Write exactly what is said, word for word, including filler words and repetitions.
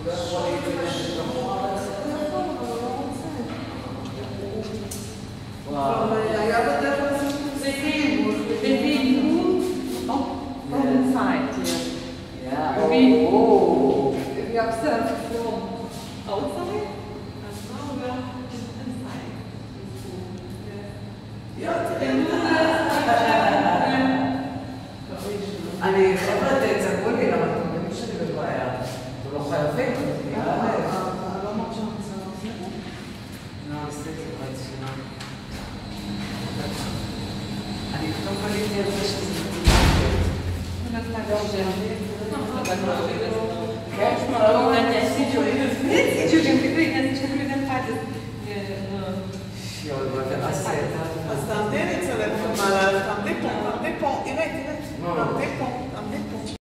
היה בדרך כלל זה כאילו, בדיוק, inside, yeah. Yeah. Oh, if you observe from outside, as now we are inside. אני חבר'ה תצגבו לי, למה אתם יודעים שאני בבעיה? אתם לא חייבים. לא אמרת שאני רוצה לעשות. לא, עשיתי את זה שלה. אני פתאום קליתי על זה שזה מתמקד. אני נתנה גם שאני. כן? לא, אני עשיתי אז תעמדי לי צלם למעלה, תעמדי פה, תעמדי פה, תראה, תראה, תעמדי פה.